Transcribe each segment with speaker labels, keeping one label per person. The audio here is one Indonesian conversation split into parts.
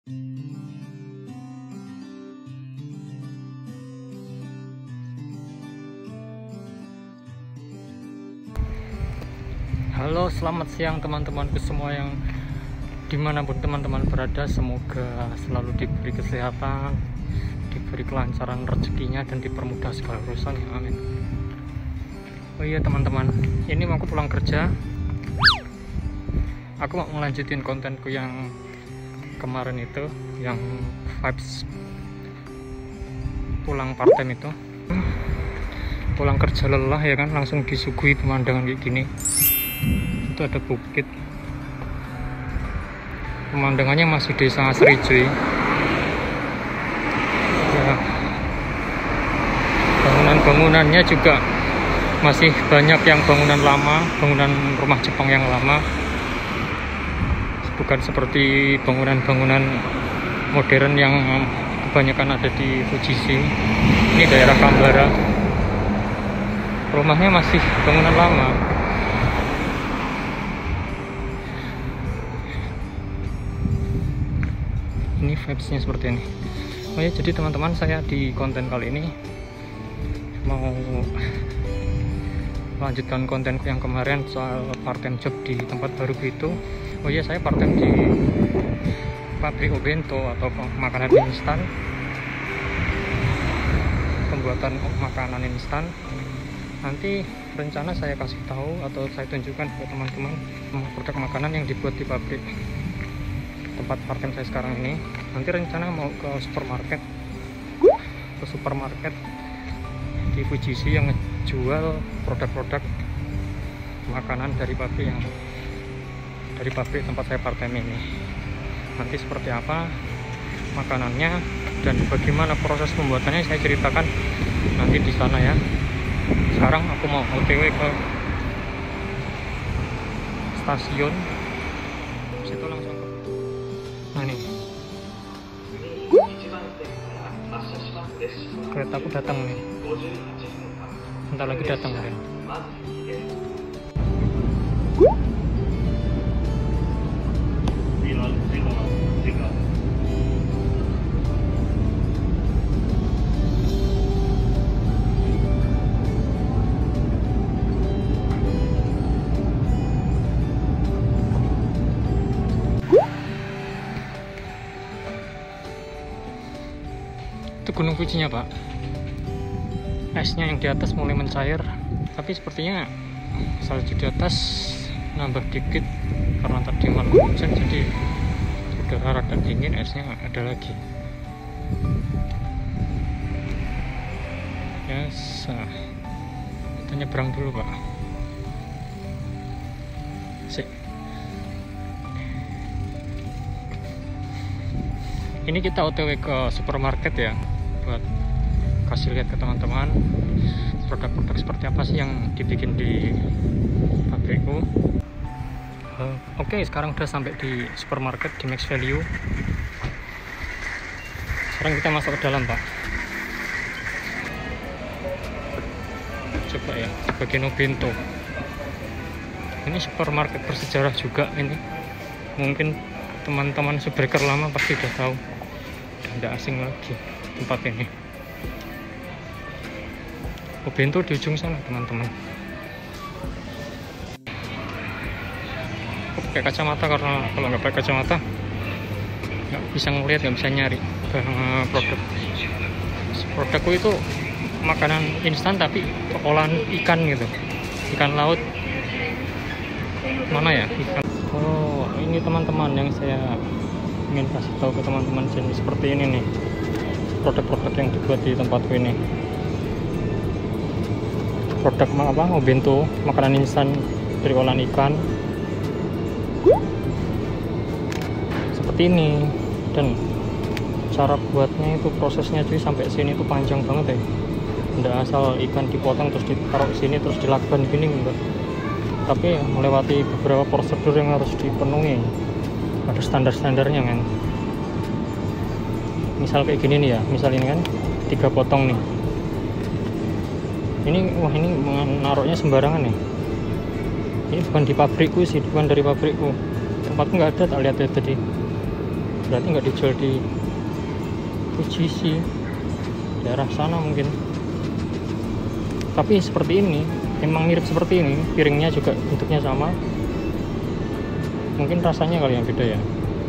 Speaker 1: Halo, selamat siang teman-temanku semua yang dimanapun teman-teman berada. Semoga selalu diberi kesehatan, diberi kelancaran rezekinya, dan dipermudah segala urusan. Amin. Oh iya teman-teman, ini mau aku pulang kerja. Aku mau melanjutin kontenku yang kemarin itu, yang vibes pulang part time itu. Pulang kerja lelah ya kan, langsung disuguhi pemandangan kayak gini. Itu ada bukit, pemandangannya masih desa asri cuy ya. Bangunan-bangunannya juga masih banyak yang bangunan lama, bangunan rumah Jepang yang lama, bukan seperti bangunan-bangunan modern yang kebanyakan ada di Fujisi. Ini daerah Kambara, rumahnya masih bangunan lama. Ini vibesnya seperti ini. Oh ya, jadi teman-teman, saya di konten kali ini mau melanjutkan kontenku yang kemarin soal part time job di tempat baru itu. Oh iya, saya part time di pabrik Obento atau makanan instan, pembuatan makanan instan. Nanti rencana saya kasih tahu atau saya tunjukkan ke teman-teman produk makanan yang dibuat di pabrik tempat part time saya sekarang ini. Nanti rencana mau ke supermarket di Fujisi yang ngejual produk-produk makanan dari pabrik tempat saya part time ini. Nanti seperti apa makanannya dan bagaimana proses pembuatannya saya ceritakan nanti di sana ya. Sekarang aku mau OTW ke stasiun, situ langsung. Nah nih, keretaku datang nih, bentar lagi datang nih. Itu Gunung Fujinya pak, esnya yang di atas mulai mencair, tapi sepertinya salju di atas nambah dikit karena tadi malam hujan, jadi udara rada dingin, esnya ada lagi. Yes, kita nyebrang dulu pak. Sik. Ini kita OTW ke supermarket ya, buat kasih lihat ke teman-teman produk-produk seperti apa sih yang dibikin di pabrikku. Oke, sekarang udah sampai di supermarket di Max Value. Sekarang kita masuk ke dalam pak. Coba ya, di bagian Obento. Ini supermarket bersejarah juga ini. Mungkin teman-teman subscriber lama pasti udah tahu, tidak asing lagi tempat ini. Obento di ujung sana teman-teman. Aku pakai kacamata karena kalau nggak pakai kacamata nggak bisa ngeliat, nggak bisa nyari produkku itu makanan instan tapi olahan ikan gitu, ikan laut. Mana ya ikan? Oh, ini teman-teman yang saya ingin kasih tahu ke teman-teman, jenis seperti ini nih produk-produk yang dibuat di tempatku ini. Produk apa? Obento, makanan instan dari olahan ikan seperti ini. Dan cara buatnya itu, prosesnya cuy, sampai sini tuh panjang banget ya. Nggak asal ikan dipotong terus ditaruh sini terus dilakban gini enggak, tapi melewati beberapa prosedur yang harus dipenuhi. Ada standar-standarnya kan. Misal kayak gini nih ya, misal ini kan 3 potong nih. Ini wah, ini menaruhnya sembarangan nih. Ini bukan di pabrikku sih, bukan dari pabrikku. Tempatku nggak ada, tak lihat tadi. berarti nggak dijual di UGC, daerah sana mungkin. Tapi seperti ini, emang mirip seperti ini, piringnya juga bentuknya sama, mungkin rasanya kali yang beda ya.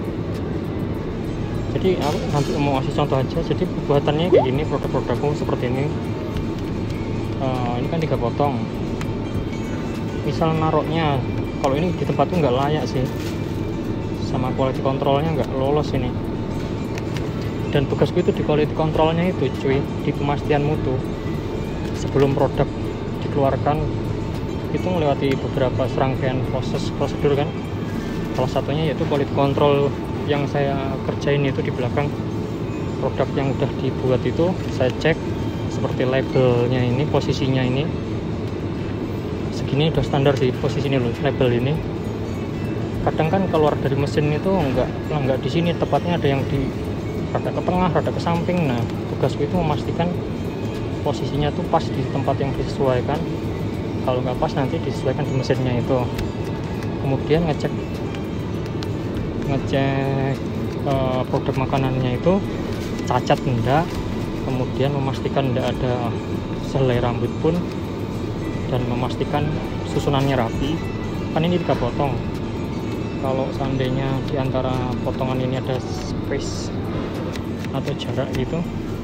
Speaker 1: Jadi aku nanti mau kasih contoh aja. Jadi pembuatannya kayak gini, produk-produkku seperti ini. Ini kan 3 potong. Misal naruhnya, kalau ini di tempat tuh nggak layak sih, sama quality controlnya nggak lolos ini. Dan tugasku itu di quality controlnya itu cuy, di pemastian mutu sebelum produk dikeluarkan itu melewati beberapa serangkaian prosedur kan. Salah satunya yaitu quality control yang saya kerjain itu di belakang produk yang udah dibuat itu saya cek seperti labelnya ini, posisinya ini segini udah standar sih posisinya loh, label ini. Kadang kan keluar dari mesin itu nggak di sini, tepatnya ada yang di rada ke tengah, rada ke samping. Nah, tugasku itu memastikan posisinya tuh pas di tempat yang disesuaikan. Kalau nggak pas nanti disesuaikan di mesinnya itu. Kemudian ngecek produk makanannya itu cacat enggak, kemudian memastikan enggak ada selai rambut pun, dan memastikan susunannya rapi. Kan ini 3 potong, kalau seandainya di antara potongan ini ada space atau jarak gitu,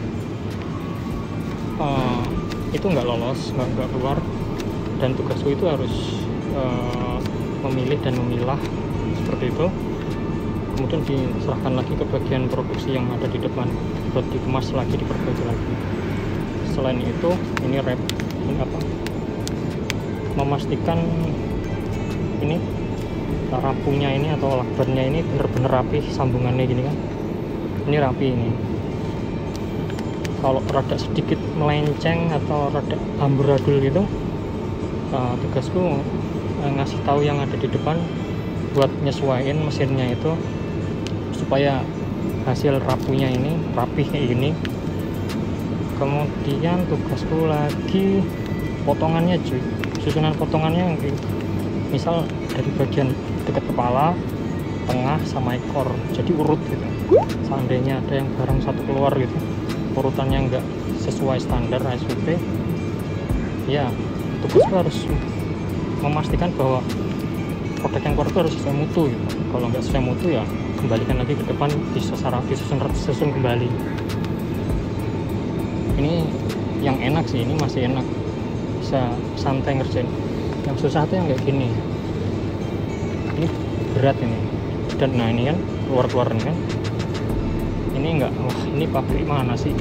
Speaker 1: itu nggak lolos, nggak keluar. Dan tugasku itu harus memilih dan memilah seperti itu, kemudian diserahkan lagi ke bagian produksi yang ada di depan buat dikemas lagi, diperbaiki lagi. Selain itu ini wrap, ini apa, memastikan ini rampunya ini atau lakbannya ini benar-benar rapi, sambungannya gini kan, ini rapi ini. Kalau rada sedikit melenceng atau rada amburadul gitu, tugasku ngasih tahu yang ada di depan buat nyesuaiin mesinnya itu supaya hasil rapunya ini rapih kayak gini. Kemudian tugasku lagi potongannya cuy, susunan potongannya misal dari bagian dekat kepala, tengah, sama ekor, jadi urut gitu. Seandainya ada yang barang satu keluar gitu, urutannya nggak sesuai standar SOP, ya tugasku harus memastikan bahwa produk yang keluar itu harus sesuai mutu gitu. Kalau nggak sesuai mutu ya kembalikan lagi ke depan, disusun kembali. Ini yang enak sih, ini masih enak, bisa santai ngerjain. Yang susah tuh yang kayak gini, ini berat ini. Dan nah ini kan keluar kan, ini enggak, wah ini pabrik mana sih,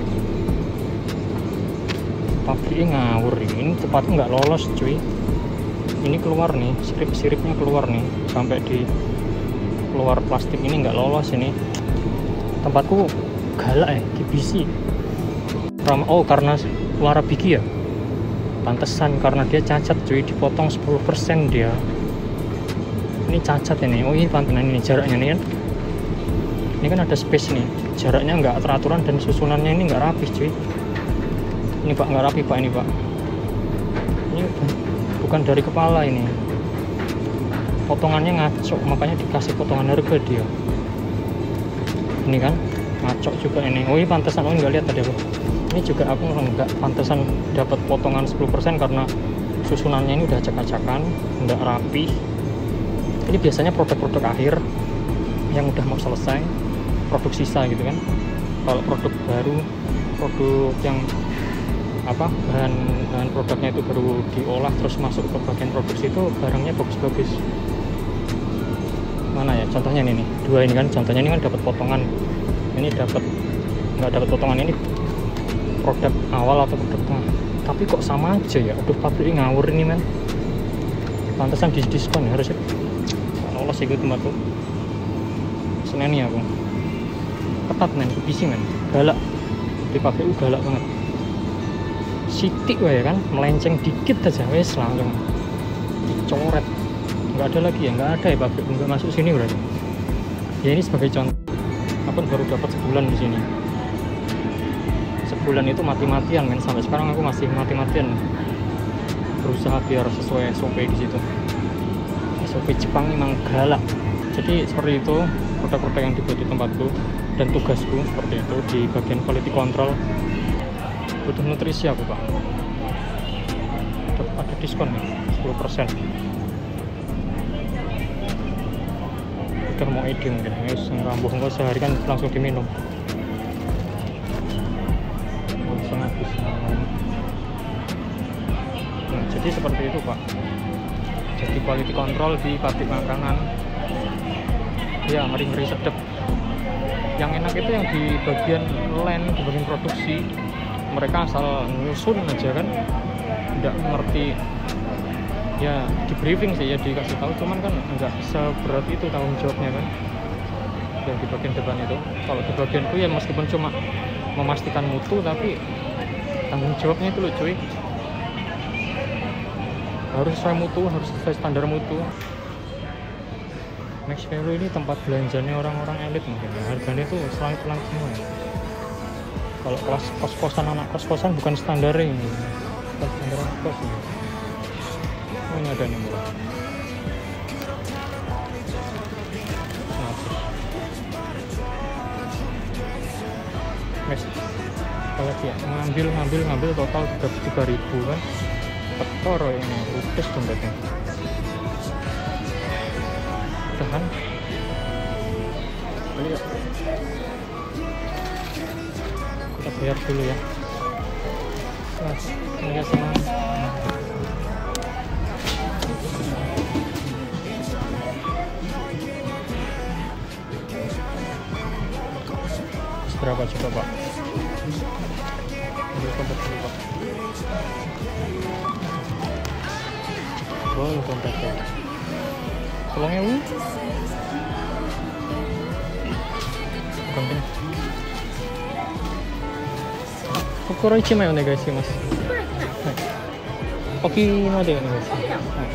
Speaker 1: pabriknya ngawur ini cepatnya nggak lolos cuy. Ini keluar nih, siripnya keluar nih, sampai di keluar plastik ini nggak lolos ini. Tempatku galak ya, GBC. Oh karena suara bigi ya, pantesan, karena dia cacat cuy, dipotong 10% dia. Ini cacat ini. Oh ini pantesan, ini jaraknya nih kan, ini kan ada space nih, jaraknya nggak teraturan dan susunannya ini nggak rapi cuy. Ini pak, nggak rapi pak, ini pak, ini bukan dari kepala, ini potongannya ngaco, makanya dikasih potongan harga dia. Ini kan ngaco juga ini. Oh ini pantesan, oh nggak lihat tadi aku. Ini juga aku nggak pantesan dapat potongan 10% karena susunannya ini udah acak-acakan, nggak rapi. Ini biasanya produk-produk akhir yang udah mau selesai, produk sisa gitu kan. Kalau produk baru, produk yang apa, bahan produknya itu baru diolah terus masuk ke bagian produksi, itu barangnya bagus-bagus. Mana ya contohnya ini nih, 2 ini kan contohnya, ini kan dapat potongan, ini dapat nggak dapat potongan. Ini produk awal atau produk tengah, tapi kok sama aja ya. Aduh pabrik ngawur ini men, pantesan diskon ya, harusnya lolos ikut tempatku. Seneni aku ketat men, bising men, galak di pabrik, galak banget. Sitik ya kan, melenceng dikit aja wes langsung dicoret. Nggak ada lagi ya, nggak ada ya pabrik, nggak masuk sini berarti ya. Ini sebagai contoh, aku baru dapat sebulan di sini. Sebulan itu mati-matian men, sampai sekarang aku masih mati-matian berusaha biar sesuai SOP di situ. SOP Jepang memang galak. Jadi seperti itu produk-produk yang dibuat di tempatku dan tugasku seperti itu di bagian quality control. Butuh nutrisi aku Pak. Ada diskon nih 10%. Udah mau ide mungkin kambuh enggak sehari kan langsung diminum, langsung habis. Nah jadi seperti itu Pak, jadi quality control di pabrik makanan ya ngeri-ngeri sedep. Yang enak itu yang di bagian line, di bagian produksi, mereka asal nyusun aja kan, nggak ngerti ya, di briefing sih ya dikasih tahu, cuman kan nggak seberat itu tanggung jawabnya kan yang di bagian depan itu. Kalau di bagianku ya meskipun cuma memastikan mutu, tapi tanggung jawabnya itu loh cuy, harus sesuai mutu, harus sesuai standar mutu. Max Value ini tempat belanjanya orang-orang elit mungkin ya, harganya tuh selang-selang semua ya. Kalau kelas kos-kosan, anak kos-kosan bukan standar ini, standar anak kos ini. Oh, ini ada nih murah. Nah, Mas, kalau dia ngambil total 33.000 kan, petor ini, rupes dompetnya. Tahan. Lihat. Kita bayar dulu ya. Nah, ini senang. Berapa coba Pak? Ambil dompet dulu Pak. Wow, dompetnya. Tolongnya Bu. Konten. Kokoro ichimae onegai shimasu. Oki no de onegai shimasu.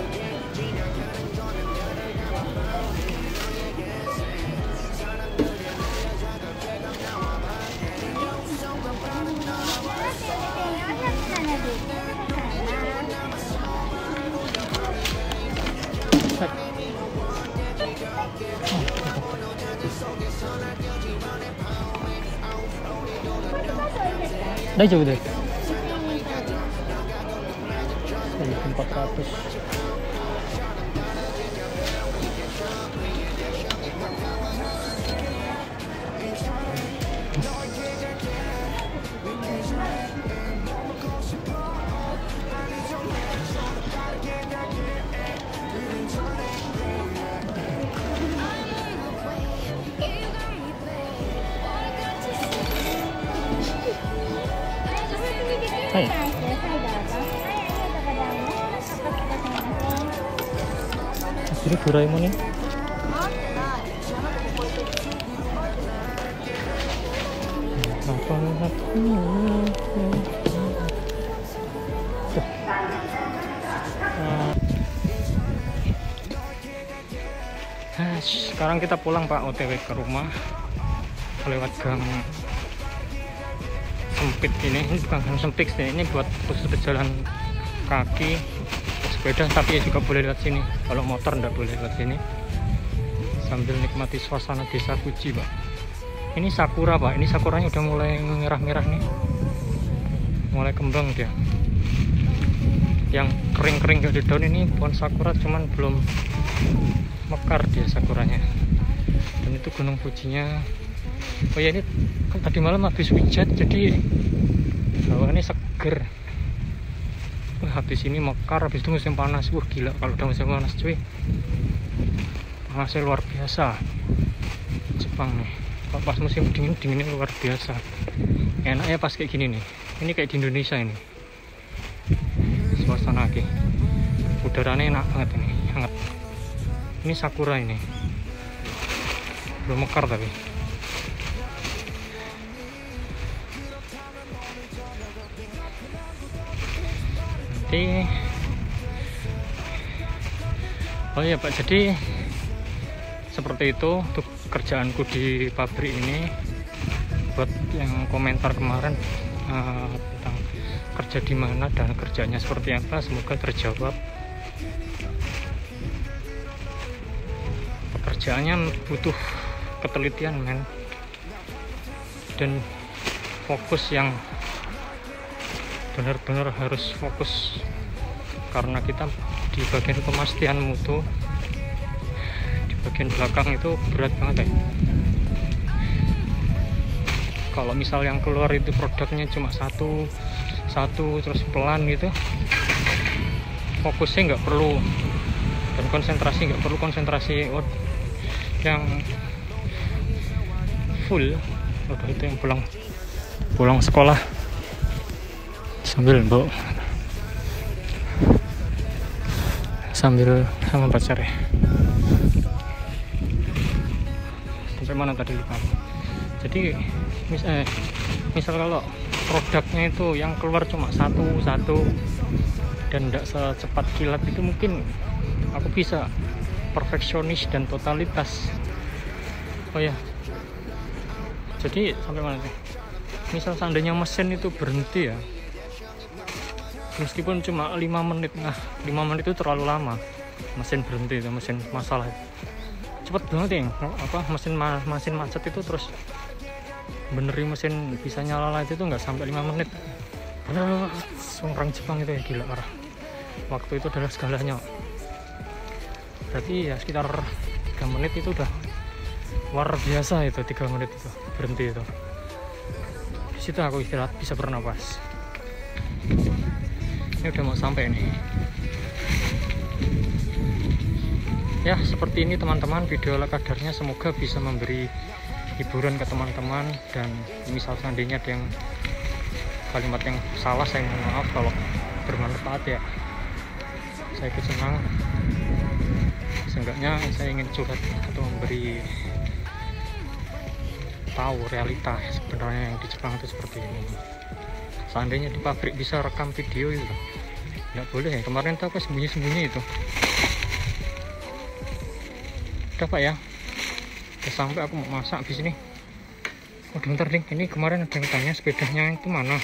Speaker 1: Daijoubu desu. 1.400. Hai. Jadi Doraemon ini. Sekarang kita pulang Pak, OTW ke rumah lewat gang sempit ini bukan gang sempit sih, ini buat khusus berjalan kaki, sepeda, tapi ya juga boleh lewat sini. Kalau motor nggak boleh lewat sini, sambil nikmati suasana desa Fuji Pak. Ini sakura Pak, ini sakuranya udah mulai merah-merah nih, mulai kembang dia. Yang kering-kering gak di daun ini pohon sakura, cuman belum mekar dia sakuranya. Dan itu gunung Fujinya. Oh ya, ini kan tadi malam habis hujan, jadi hawannya seger. Habis ini mekar, habis itu musim panas. Gila kalau udah musim panas cuy, panasnya luar biasa. Jepang nih, kalau pas musim dingin, dinginnya luar biasa. Enaknya pas kayak gini nih, ini kayak di Indonesia ini. Suasana lagi, udaranya enak banget ini, hangat. Ini sakura ini, belum mekar tapi. Nanti, oh iya Pak, jadi seperti itu untuk kerjaanku di pabrik ini. Buat yang komentar kemarin tentang kerja di mana dan kerjanya seperti apa, semoga terjawab. Pekerjaannya butuh ketelitian men, dan fokus yang benar-benar harus fokus, karena kita di bagian pemastian mutu di bagian belakang itu berat banget ya. Kalau misal yang keluar itu produknya cuma satu terus pelan gitu, fokusnya nggak perlu, dan konsentrasi nggak perlu konsentrasi yang full. Udah itu yang pulang sekolah sambil sama pacar ya. Sampai mana tadi lupa. Jadi misal kalau produknya itu yang keluar cuma satu dan tidak secepat kilat itu, mungkin aku bisa perfeksionis dan totalitas. Oh ya, jadi sampai mana sih? Misal seandainya mesin itu berhenti ya, meskipun cuma 5 menit, nah 5 menit itu terlalu lama. Mesin berhenti itu, mesin masalah cepet banget ya. Mesin macet itu, terus benerin mesin bisa nyala lagi itu nggak sampai 5 menit. Orang Jepang itu ya gila parah, waktu itu adalah segalanya. Berarti ya sekitar 3 menit itu udah luar biasa itu. 3 menit itu berhenti itu, di situ aku istirahat, bisa bernapas. Ini udah mau sampai nih ya. Seperti ini teman-teman video ala kadarnya, semoga bisa memberi hiburan ke teman-teman, dan misal seandainya ada yang kalimat yang salah, saya mohon maaf. Kalau bermanfaat ya saya ikut senang. Seenggaknya saya ingin curhat atau memberi tahu realita sebenarnya yang di Jepang itu seperti ini. Seandainya di pabrik bisa rekam video itu nggak boleh ya. Kemarin tuh aku sembunyi-sembunyi itu. Udah pak ya, udah sampai. Aku mau masak habis ini. Oh bentar ding, ini kemarin ada yang tanya sepedanya itu mana.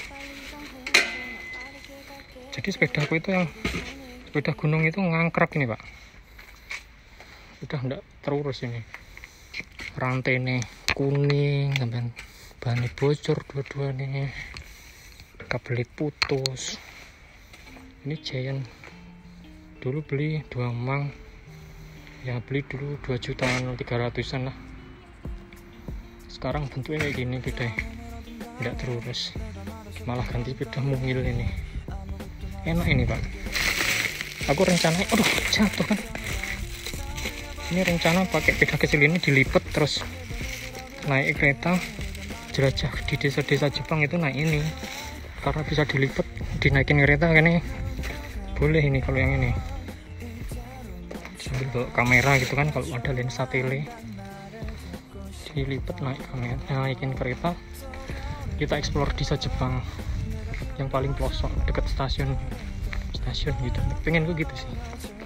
Speaker 1: Jadi sepedaku itu yang sepeda gunung itu ngangkrak ini pak, udah enggak terurus ini. Rantai nih kuning, sampai bahannya bocor dua-dua nih, kabel putus. Ini Giant, dulu beli 2 mang ya, beli dulu 2.300.000 lah. Sekarang bentuknya kayak gini, beda nggak terurus, malah ganti sepeda mungil ini. Enak ini pak. Aku rencananya, aduh jatuh kan. Ini rencana pakai sepeda kecil ini dilipet, terus naik kereta jelajah di desa-desa Jepang itu, naik ini karena bisa dilipet, dinaikin kereta ini boleh. Ini kalau yang ini sambil bawa kamera gitu kan, kalau ada lensa tele dilipet, naik kamera, naikin kereta, kita explore desa Jepang yang paling pelosok dekat stasiun gitu. Pengen gue gitu sih.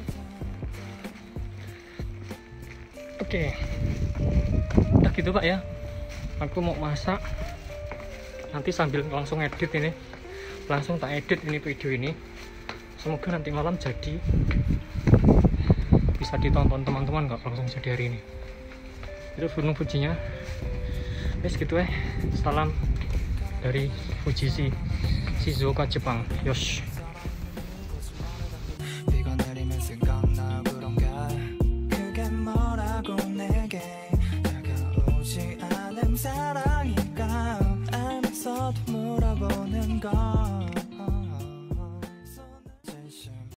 Speaker 1: Oke, udah gitu pak ya. Aku mau masak, nanti sambil langsung edit ini, langsung tak edit ini video ini. Semoga nanti malam jadi, bisa ditonton teman-teman, nggak langsung jadi hari ini. Itu Gunung Fujinya. Wes gitu salam dari Fujisi Shizuoka Jepang. Yosh.